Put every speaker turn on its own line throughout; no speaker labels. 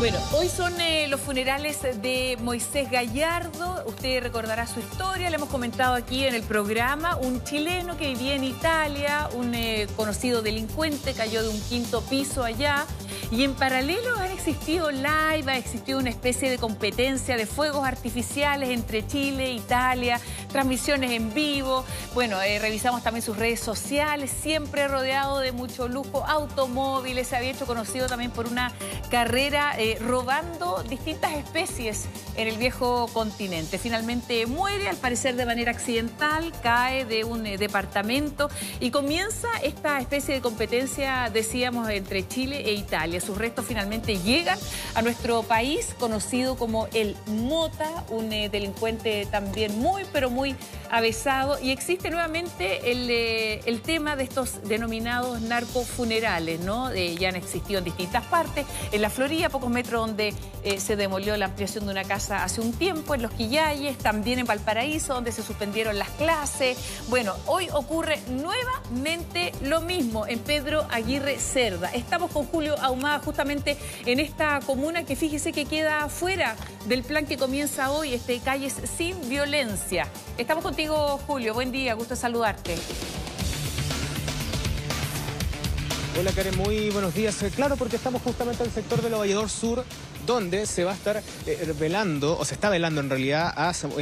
Bueno, hoy son los funerales de Moisés Gallardo. Usted recordará su historia, le hemos comentado aquí en el programa. Un chileno que vivía en Italia, un conocido delincuente, cayó de un quinto piso allá. Y en paralelo ha existido ha existido una especie de competencia de fuegos artificiales entre Chile e Italia, transmisiones en vivo. Bueno, revisamos también sus redes sociales, siempre rodeado de mucho lujo, automóviles. Se había hecho conocido también por una carrera robando distintas especies en el viejo continente. Finalmente muere, al parecer de manera accidental, cae de un departamento y comienza esta especie de competencia, decíamos, entre Chile e Italia. Sus restos finalmente llegan a nuestro país, conocido como el Mota, un delincuente también muy, pero muy avesado. Y existe nuevamente el tema de estos denominados narcofunerales, ¿no? Ya han existido en distintas partes. En la Florida, pocos metros donde se demolió la ampliación de una casa hace un tiempo, en Los Quillayes, también en Valparaíso, donde se suspendieron las clases. Bueno, hoy ocurre nuevamente lo mismo en Pedro Aguirre Cerda. Estamos con Julio Ahumada justamente en esta comuna que fíjese que queda fuera del plan que comienza hoy, Calles Sin Violencia. Estamos contigo, Julio. Buen día, gusto saludarte.
Hola Karen, muy buenos días. Claro, porque estamos justamente en el sector de la Valledor Sur, donde se va a estar velando, o se está velando en realidad,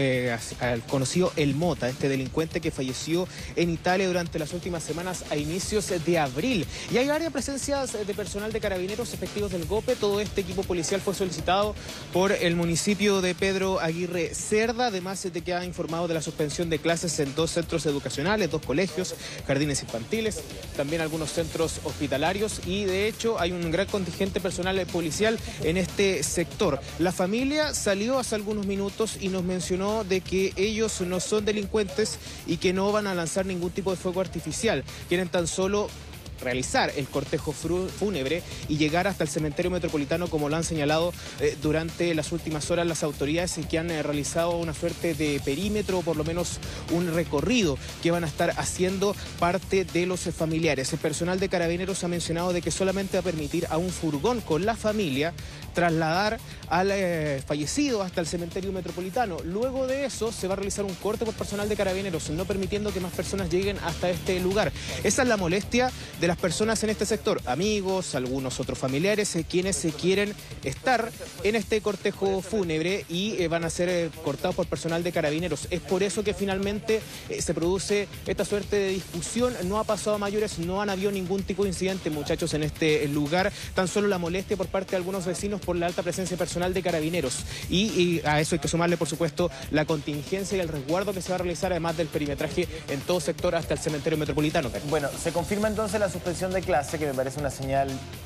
al conocido El Mota, este delincuente que falleció en Italia durante las últimas semanas a inicios de abril. Y hay varias presencias de personal de carabineros, efectivos del GOPE. Todo este equipo policial fue solicitado por el municipio de Pedro Aguirre Cerda, además de que ha informado de la suspensión de clases en 2 centros educacionales, 2 colegios, jardines infantiles, también algunos centros hospitalarios, y de hecho hay un gran contingente personal policial en este sector. La familia salió hace algunos minutos y nos mencionó de que ellos no son delincuentes y que no van a lanzar ningún tipo de fuego artificial. Quieren tan solo realizar el cortejo fúnebre y llegar hasta el cementerio metropolitano, como lo han señalado durante las últimas horas las autoridades, que han realizado una suerte de perímetro, o por lo menos un recorrido que van a estar haciendo parte de los familiares. El personal de carabineros ha mencionado de que solamente va a permitir a un furgón con la familia trasladar al fallecido hasta el cementerio metropolitano. Luego de eso se va a realizar un corte por personal de carabineros, no permitiendo que más personas lleguen hasta este lugar. Esa es la molestia de las personas en este sector, amigos, algunos otros familiares, quienes quieren estar en este cortejo fúnebre y van a ser cortados por personal de carabineros. Es por eso que finalmente se produce esta suerte de discusión. No ha pasado a mayores, no han habido ningún tipo de incidente, muchachos, en este lugar. Tan solo la molestia por parte de algunos vecinos por la alta presencia personal de carabineros. Y a eso hay que sumarle, por supuesto, la contingencia y el resguardo que se va a realizar, además del perimetraje en todo sector hasta el cementerio metropolitano.
Bueno, se confirma entonces la suspensión de clase, que me parece una señal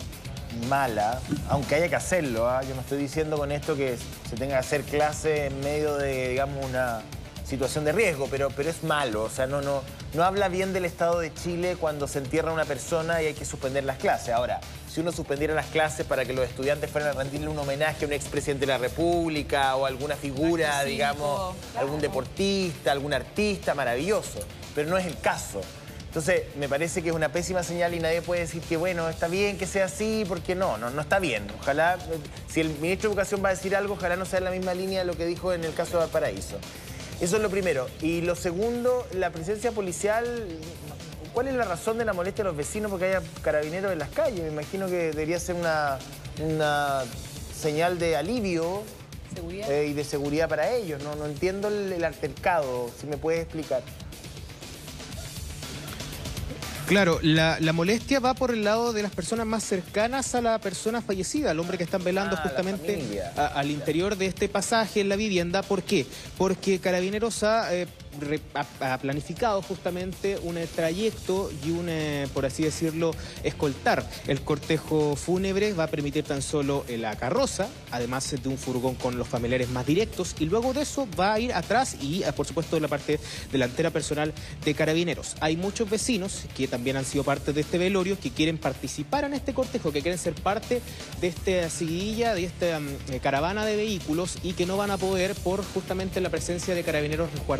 mala, aunque haya que hacerlo, ¿eh? Yo no estoy diciendo con esto que se tenga que hacer clase en medio de, digamos, una situación de riesgo, pero es malo. O sea, no habla bien del Estado de Chile cuando se entierra una persona y hay que suspender las clases. Ahora, si uno suspendiera las clases para que los estudiantes fueran a rendirle un homenaje a un expresidente de la República o a alguna figura, digamos, algún deportista, algún artista, maravilloso, pero no es el caso. Entonces, me parece que es una pésima señal y nadie puede decir que, bueno, está bien que sea así, porque no está bien. Ojalá, si el ministro de Educación va a decir algo, ojalá no sea en la misma línea de lo que dijo en el caso de Valparaíso. Eso es lo primero. Y lo segundo, la presencia policial, ¿cuál es la razón de la molestia de los vecinos porque haya carabineros en las calles? Me imagino que debería ser una señal de alivio y de seguridad para ellos. No entiendo el altercado, si me puedes explicar.
Claro, la molestia va por el lado de las personas más cercanas a la persona fallecida, al hombre que están velando justamente al interior de este pasaje en la vivienda. ¿Por qué? Porque Carabineros ha planificado justamente un trayecto y por así decirlo, escoltar el cortejo fúnebre. Va a permitir tan solo la carroza, además de un furgón con los familiares más directos, y luego de eso va a ir atrás y, por supuesto, la parte delantera personal de Carabineros. Hay muchos vecinos que también han sido parte de este velorio, que quieren participar en este cortejo, que quieren ser parte de esta seguidilla, de esta caravana de vehículos, y que no van a poder por justamente la presencia de Carabineros resguardando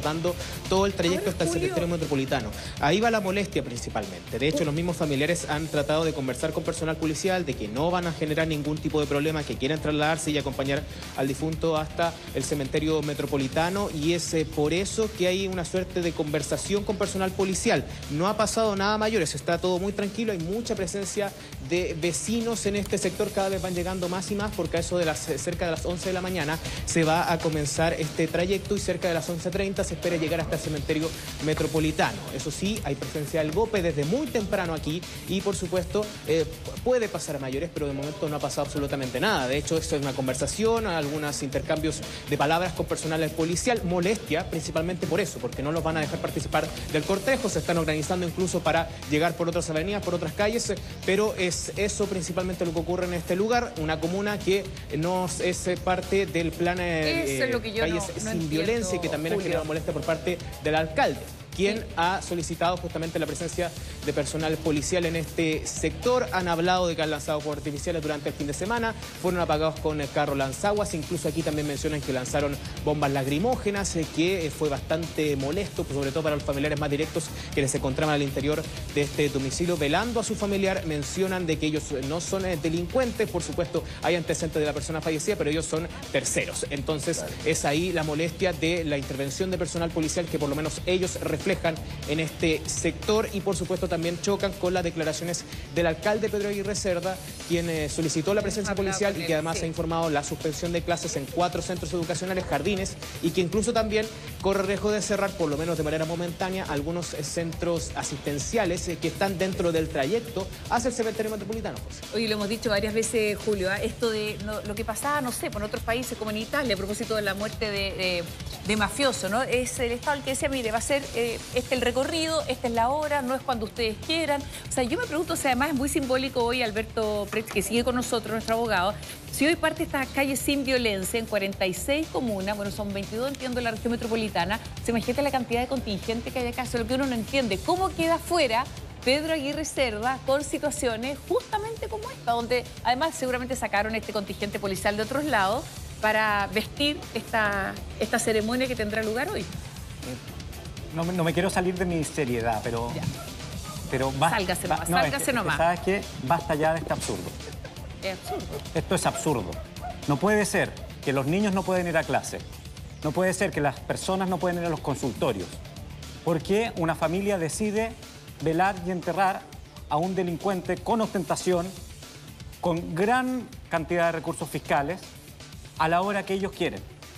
todo el trayecto hasta el
Julio,
cementerio metropolitano. Ahí va la molestia principalmente. De hecho, los mismos familiares han tratado de conversar con personal policial de que no van a generar ningún tipo de problema, que quieren trasladarse y acompañar al difunto hasta el cementerio metropolitano, y es por eso que hay una suerte de conversación con personal policial. No ha pasado nada mayores, está todo muy tranquilo, hay mucha presencia de vecinos en este sector, cada vez van llegando más y más, porque a eso de cerca de las 11 de la mañana se va a comenzar este trayecto y cerca de las 11:30 se espera llegar hasta el cementerio metropolitano. Eso sí, hay presencia del GOPE desde muy temprano aquí y por supuesto puede pasar a mayores, pero de momento no ha pasado absolutamente nada. De hecho, esto es una conversación, algunos intercambios de palabras con personal policial, molestia principalmente por eso, porque no los van a dejar participar del cortejo, se están organizando incluso para llegar por otras avenidas, por otras calles, pero es eso principalmente lo que ocurre en este lugar, una comuna que no es parte del plan
eso es lo que yo
Calles
no
Sin
entiendo,
Violencia, que también ha generado molestia por parte del alcalde, quien ha solicitado justamente la presencia de personal policial en este sector. Han hablado de que han lanzado fuegos artificiales durante el fin de semana, fueron apagados con carros lanzaguas, incluso aquí también mencionan que lanzaron bombas lacrimógenas, que fue bastante molesto, sobre todo para los familiares más directos que se encontraban al interior de este domicilio velando a su familiar. Mencionan de que ellos no son delincuentes, por supuesto hay antecedentes de la persona fallecida, pero ellos son terceros. Entonces es ahí la molestia de la intervención de personal policial que por lo menos ellos reflejan en este sector, y por supuesto también chocan con las declaraciones del alcalde Pedro Aguirre Cerda, quien solicitó la presencia policial y que además ha informado la suspensión de clases en 4 centros educacionales, jardines, y que incluso también corre riesgo de cerrar, por lo menos de manera momentánea, algunos centros asistenciales que están dentro del trayecto hacia el cementerio metropolitano. José.
Oye, lo hemos dicho varias veces, Julio, esto de lo que pasaba, no sé, por otros países como en Italia, a propósito de la muerte de mafioso, ¿no? Es el Estado el que decía, mire, va a ser el recorrido, esta es la hora, no es cuando ustedes quieran. O sea, yo me pregunto si además es muy simbólico hoy Alberto Pretz, que sigue con nosotros, nuestro abogado, si hoy parte esta calle sin violencia en 46 comunas, bueno, son 22, entiendo, en la región metropolitana, se imagina la cantidad de contingente que hay acá, eso es lo que uno no entiende. ¿Cómo queda fuera Pedro Aguirre Cerda con situaciones justamente como esta, donde además seguramente sacaron este contingente policial de otros lados para vestir esta ceremonia que tendrá lugar hoy?
No me quiero salir de mi seriedad, pero...
Ya.
Pero
sálgase nomás, sálgase nomás.
¿Sabes qué? Basta ya de este absurdo.
Es absurdo.
Esto es absurdo. No puede ser que los niños no pueden ir a clase. No puede ser que las personas no pueden ir a los consultorios. ¿Por qué una familia decide velar y enterrar a un delincuente con ostentación, con gran cantidad de recursos fiscales, a la hora que ellos quieren?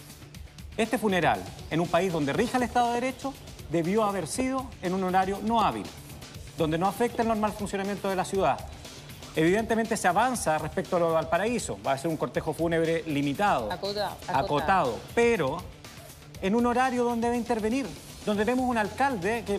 Este funeral, en un país donde rija el Estado de Derecho, debió haber sido en un horario no hábil, donde no afecta el normal funcionamiento de la ciudad. Evidentemente se avanza respecto a lo de Valparaíso. Va a ser un cortejo fúnebre limitado, acotado, pero en un horario donde debe intervenir, donde vemos un alcalde que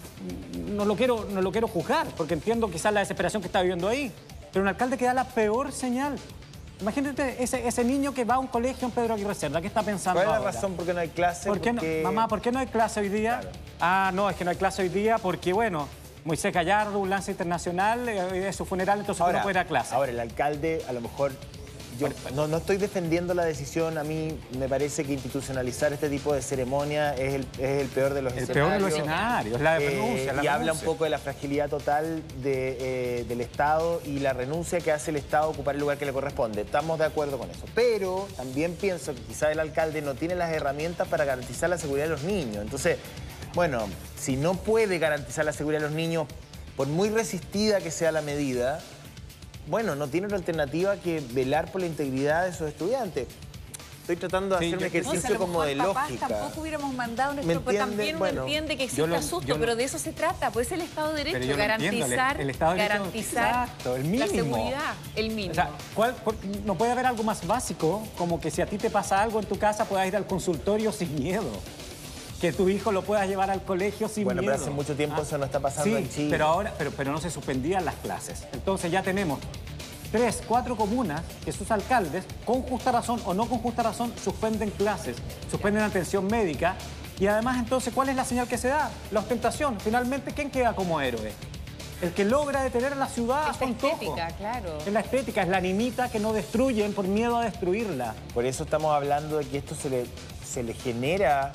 no lo quiero juzgar, porque entiendo quizás la desesperación que está viviendo ahí, pero un alcalde que da la peor señal. Imagínate ese niño que va a un colegio en Pedro Aguirre Cerda, ¿qué está pensando ahora?
¿Cuál es la razón por qué no hay clase?
Mamá, ¿por qué no hay clase hoy día? Claro. Ah, no, es que no hay clase hoy día porque, bueno, Moisés Gallardo, un lance internacional, es su funeral, entonces ahora, no puede ir a clase.
Ahora, el alcalde, a lo mejor... Yo no estoy defendiendo la decisión. A mí me parece que institucionalizar este tipo de ceremonia es el peor de los escenarios.
El peor de los escenarios, la renuncia.
Y habla un poco de la fragilidad total del Estado y la renuncia que hace el Estado a ocupar el lugar que le corresponde. Estamos de acuerdo con eso. Pero también pienso que quizás el alcalde no tiene las herramientas para garantizar la seguridad de los niños. Entonces, bueno, si no puede garantizar la seguridad de los niños, por muy resistida que sea la medida, bueno, no tiene otra alternativa que velar por la integridad de esos estudiantes. Estoy tratando de hacer un ejercicio como de lógica.
Tampoco hubiéramos mandado nuestro, pero también uno entiende que existe susto, pero de eso se trata, pues es el Estado de Derecho, garantizar,
exacto, el mínimo.
La seguridad, el mínimo.
O sea, no puede haber algo más básico como que si a ti te pasa algo en tu casa puedas ir al consultorio sin miedo. Que tu hijo lo puedas llevar al colegio sin miedo.
Bueno, pero hace mucho tiempo eso no está pasando en Chile.
Pero ahora, pero no se suspendían las clases. Entonces ya tenemos 3, 4 comunas que sus alcaldes, con justa razón o no con justa razón, suspenden clases, suspenden atención médica. Y además, entonces, ¿cuál es la señal que se da? La ostentación. Finalmente, ¿quién queda como héroe? El que logra detener a la ciudad a su antojo.
Es la estética, claro.
Es la estética, es la animita que no destruyen por miedo a destruirla.
Por eso estamos hablando de que esto se le genera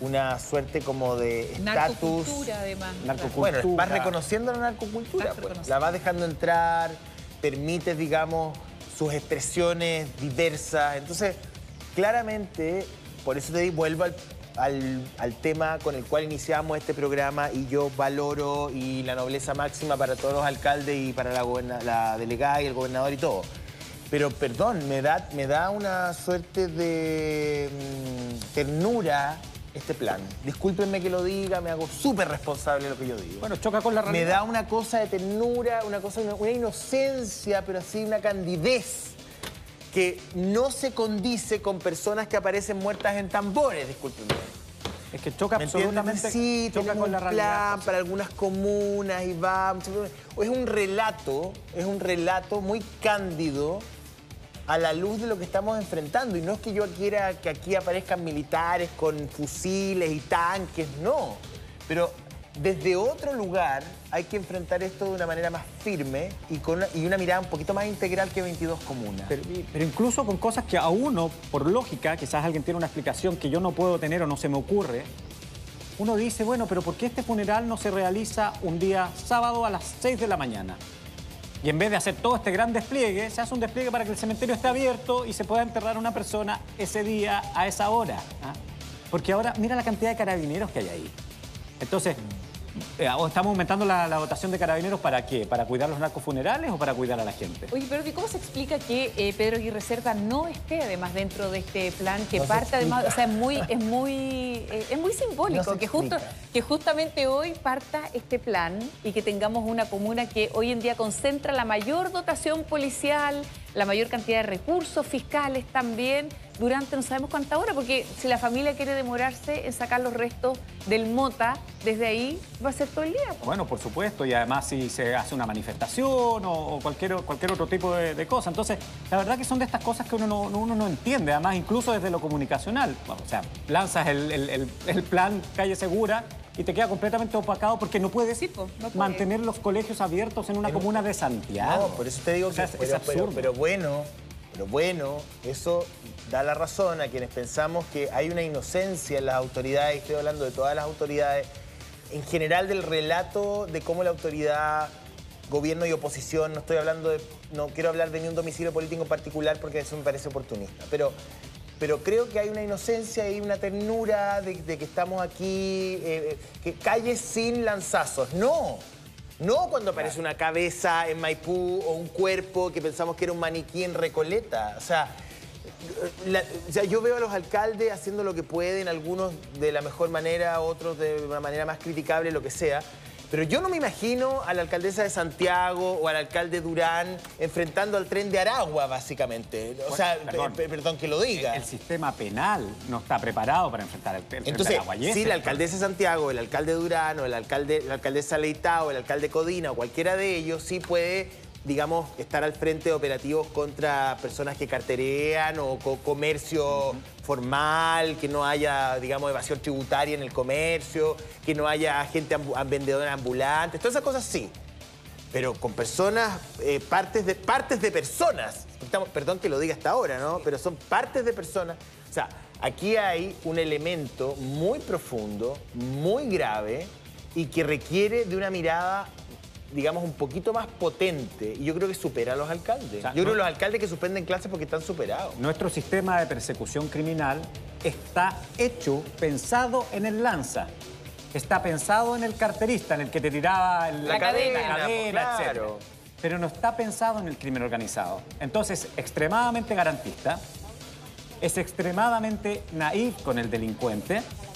una suerte como de estatus.
Narcocultura, además.
Narcocultura.
Bueno, vas reconociendo la narcocultura, pues. La vas dejando entrar, permites, digamos, sus expresiones diversas. Entonces, claramente, por eso vuelvo al tema con el cual iniciamos este programa, y yo valoro y la nobleza máxima para todos los alcaldes y para la delegada y el gobernador y todo. Pero, perdón, me da una suerte de ternura este plan. Discúlpenme que lo diga, me hago súper responsable de lo que yo digo.
Bueno, choca con la realidad.
Me da una cosa de ternura, una inocencia, pero así una candidez que no se condice con personas que aparecen muertas en tambores, discúlpenme.
Es que choca absolutamente.
Sí,
choca con la
un
realidad.
plan para algunas comunas y va. Es un relato muy cándido a la luz de lo que estamos enfrentando. Y no es que yo quiera que aquí aparezcan militares con fusiles y tanques, no. Pero desde otro lugar hay que enfrentar esto de una manera más firme y una mirada un poquito más integral que 22 comunas.
Pero incluso con cosas que a uno, por lógica, quizás alguien tiene una explicación que yo no puedo tener o no se me ocurre, uno dice, bueno, pero ¿por qué este funeral no se realiza un día sábado a las 6 de la mañana? Y en vez de hacer todo este gran despliegue, se hace un despliegue para que el cementerio esté abierto y se pueda enterrar a una persona ese día, a esa hora. ¿Ah? Porque ahora, mira la cantidad de carabineros que hay ahí. Entonces, ¿estamos aumentando la dotación de carabineros para qué? ¿Para cuidar los narcofunerales o para cuidar a la gente?
Oye, pero ¿cómo se explica que Pedro Aguirre Cerda no esté además dentro de este plan, que parte además, o sea, es muy simbólico que justamente hoy parta este plan y que tengamos una comuna que hoy en día concentra la mayor dotación policial, la mayor cantidad de recursos fiscales también, durante no sabemos cuánta hora, porque si la familia quiere demorarse en sacar los restos del Mota, desde ahí va a ser todo el día.
Bueno, por supuesto, y además si se hace una manifestación o cualquier otro tipo de cosa. Entonces, la verdad que son de estas cosas que uno no entiende, además incluso desde lo comunicacional. O sea, lanzas el plan Calle Segura y te queda completamente opacado porque no puedes mantener los colegios abiertos en una comuna de Santiago.
No, por eso te digo que
es absurdo.
Pero bueno, eso da la razón a quienes pensamos que hay una inocencia en las autoridades, estoy hablando de todas las autoridades, en general del relato de cómo la autoridad, gobierno y oposición, no quiero hablar de ni un domicilio político en particular porque eso me parece oportunista, pero creo que hay una inocencia y una ternura de que estamos aquí, que calles sin lanzazos. No cuando aparece una cabeza en Maipú o un cuerpo que pensamos que era un maniquí en Recoleta. O sea, yo veo a los alcaldes haciendo lo que pueden, algunos de la mejor manera, otros de una manera más criticable, lo que sea. Pero yo no me imagino a la alcaldesa de Santiago o al alcalde Durán enfrentando al tren de Aragua, básicamente. O sea, perdón que lo diga.
El sistema penal no está preparado para enfrentar el tren de Aragua.
Si la alcaldesa de Santiago, el alcalde Durán o la alcaldesa Leitao, el alcalde Codina o cualquiera de ellos sí puede, digamos, estar al frente de operativos contra personas que carterean o comercio formal, que no haya, digamos, evasión tributaria en el comercio, que no haya gente vendedora ambulante, todas esas cosas sí. Pero con personas, partes de personas, perdón que lo diga hasta ahora, ¿no? Pero son partes de personas. O sea, aquí hay un elemento muy profundo, muy grave y que requiere de una mirada, digamos, un poquito más potente, y yo creo que supera a los alcaldes. O sea, yo creo que los alcaldes que suspenden clases porque están superados.
Nuestro sistema de persecución criminal está hecho, pensado en el lanza. Está pensado en el carterista, en el que te tiraba
la cadena,
etc. Pero no está pensado en el crimen organizado. Entonces, extremadamente garantista, es extremadamente naif con el delincuente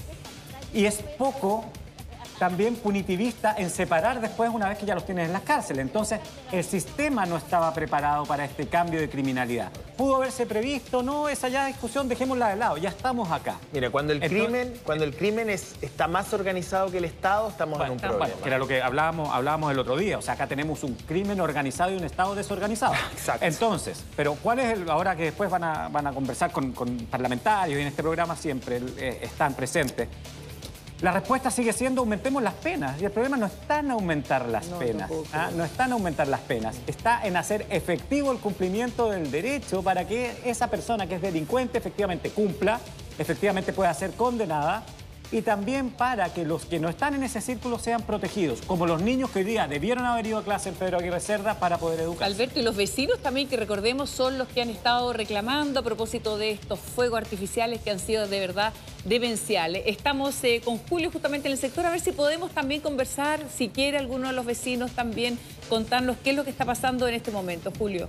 y es poco también punitivista en separar después una vez que ya los tienes en las cárceles. Entonces, el sistema no estaba preparado para este cambio de criminalidad. ¿Pudo haberse previsto? No, esa ya discusión dejémosla de lado, ya estamos acá.
Mira, cuando el crimen está más organizado que el Estado, estamos en un problema.
Que era lo que hablábamos el otro día. O sea, acá tenemos un crimen organizado y un Estado desorganizado.
Exacto.
Entonces, pero ¿cuál es ahora que después van a conversar con parlamentarios y en este programa siempre están presentes? La respuesta sigue siendo aumentemos las penas. Y el problema no está en aumentar las penas. No está en aumentar las penas. Está en hacer efectivo el cumplimiento del derecho para que esa persona que es delincuente efectivamente cumpla, efectivamente pueda ser condenada y también para que los que no están en ese círculo sean protegidos, como los niños que hoy día debieron haber ido a clase en Pedro Aguirre Cerda para poder educarse.
Alberto, y los vecinos también, que recordemos, son los que han estado reclamando a propósito de estos fuegos artificiales que han sido de verdad demenciales. Estamos con Julio justamente en el sector, a ver si podemos también conversar, si quiere alguno de los vecinos también contarnos qué es lo que está pasando en este momento. Julio.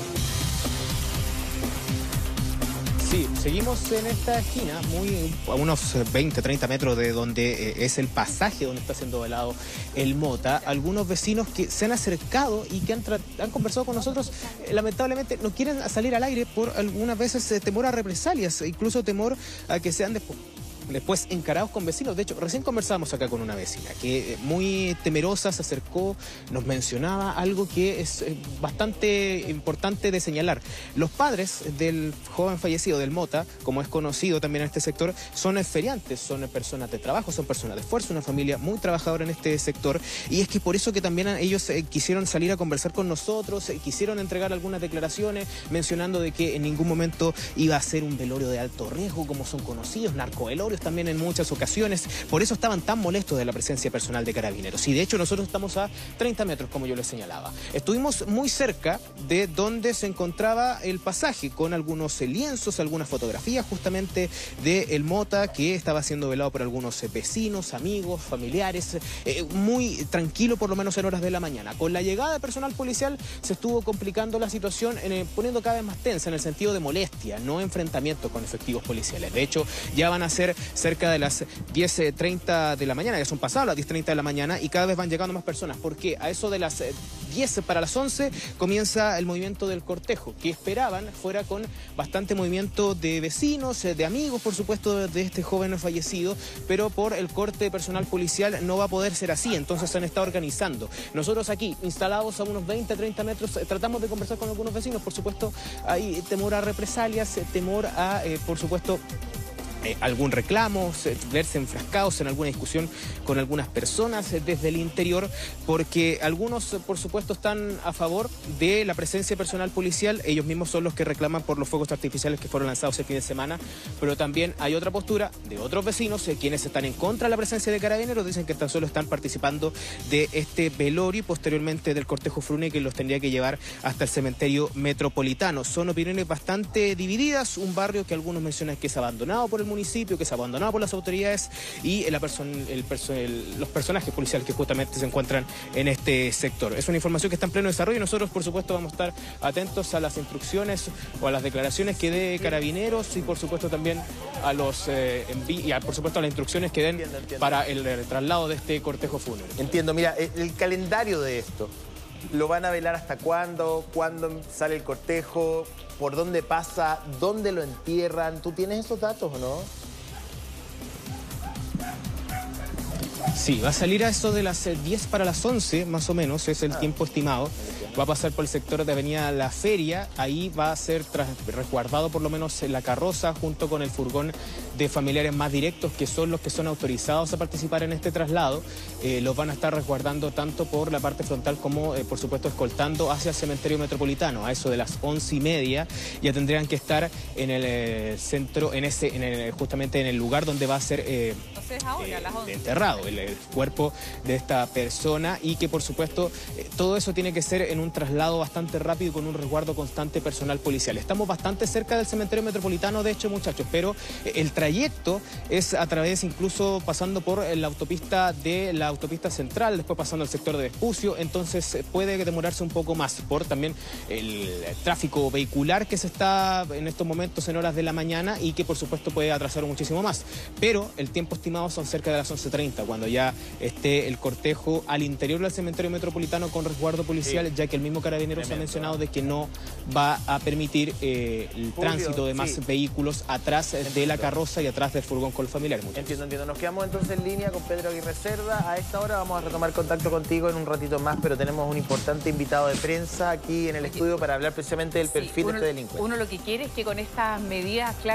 Sí, seguimos en esta esquina, a unos 20, 30 metros de donde es el pasaje donde está siendo velado el Mota. Algunos vecinos que se han acercado y que han conversado con nosotros, lamentablemente no quieren salir al aire por algunas veces temor a represalias, incluso temor a que sean después encarados con vecinos. De hecho, recién conversábamos acá con una vecina que muy temerosa se acercó, nos mencionaba algo que es bastante importante de señalar. Los padres del joven fallecido, del Mota, como es conocido también en este sector, son feriantes, son personas de trabajo, son personas de esfuerzo, una familia muy trabajadora en este sector, y es que por eso que también ellos quisieron salir a conversar con nosotros, quisieron entregar algunas declaraciones mencionando de que en ningún momento iba a ser un velorio de alto riesgo, como son conocidos, narcovelorios también en muchas ocasiones. Por eso estaban tan molestos de la presencia personal de Carabineros. Y de hecho nosotros estamos a 30 metros, como yo les señalaba. Estuvimos muy cerca de donde se encontraba el pasaje, con algunos lienzos, algunas fotografías justamente de el Mota, que estaba siendo velado por algunos vecinos, amigos, familiares, muy tranquilo, por lo menos en horas de la mañana. Con la llegada de personal policial se estuvo complicando la situación, poniendo cada vez más tensa en el sentido de molestia, no enfrentamiento con efectivos policiales. De hecho, ya van a ser cerca de las 10:30 de la mañana, ya son pasadas las 10:30 de la mañana, y cada vez van llegando más personas, porque a eso de las 10 para las 11 comienza el movimiento del cortejo, que esperaban fuera con bastante movimiento de vecinos, de amigos, por supuesto, de este joven fallecido, pero por el corte de personal policial no va a poder ser así, entonces se han estado organizando. Nosotros aquí, instalados a unos 20, 30 metros, tratamos de conversar con algunos vecinos. Por supuesto, hay temor a represalias, temor a, por supuesto, algún reclamo, verse enfrascados en alguna discusión con algunas personas desde el interior, porque algunos, por supuesto, están a favor de la presencia personal policial. Ellos mismos son los que reclaman por los fuegos artificiales que fueron lanzados el fin de semana, pero también hay otra postura de otros vecinos, quienes están en contra de la presencia de Carabineros. Dicen que tan solo están participando de este velorio y posteriormente del cortejo Frune, que los tendría que llevar hasta el cementerio metropolitano. Son opiniones bastante divididas, un barrio que algunos mencionan que es abandonado por el municipio, que es abandonado por las autoridades, y los personajes policiales que justamente se encuentran en este sector. Es una información que está en pleno desarrollo y nosotros, por supuesto, vamos a estar atentos a las instrucciones o a las declaraciones que dé Carabineros, y por supuesto también a por supuesto a las instrucciones que den para el traslado de este cortejo fúnebre.
Entiendo. Mira, el calendario de esto, ¿lo van a velar hasta cuándo? ¿Cuándo sale el cortejo? ¿Por dónde pasa? ¿Dónde lo entierran? ¿Tú tienes esos datos o no?
Sí, va a salir a eso de las 10 para las 11, más o menos, es el tiempo estimado. Va a pasar por el sector de Avenida La Feria, ahí va a ser resguardado por lo menos la carroza junto con el furgón de familiares más directos, que son los que son autorizados a participar en este traslado. Los van a estar resguardando tanto por la parte frontal como, por supuesto, escoltando hacia el cementerio metropolitano. A eso de las 11:30 ya tendrían que estar en el centro, justamente en el lugar donde va a ser enterrado el cuerpo de esta persona, y que por supuesto todo eso tiene que ser en un traslado bastante rápido y con un resguardo constante personal policial. Estamos bastante cerca del cementerio metropolitano, de hecho, muchachos, pero el trayecto es a través, incluso pasando por la autopista central, después pasando al sector de Vespucio, entonces puede demorarse un poco más por también el tráfico vehicular que se está en estos momentos en horas de la mañana, y que por supuesto puede atrasar muchísimo más. Pero el tiempo estimado son cerca de las 11:30, cuando ya esté el cortejo al interior del cementerio metropolitano con resguardo policial, sí, ya que el mismo Carabineros ha mencionado de que no va a permitir el tránsito de más vehículos atrás de la carroza y atrás del furgón con los familiares.
Entiendo. Nos quedamos entonces en línea con Pedro Aguirre Cerda. A esta hora vamos a retomar contacto contigo en un ratito más, pero tenemos un importante invitado de prensa aquí en el estudio para hablar precisamente del perfil de este delincuente.
Uno lo que quiere es que con estas medidas, claro,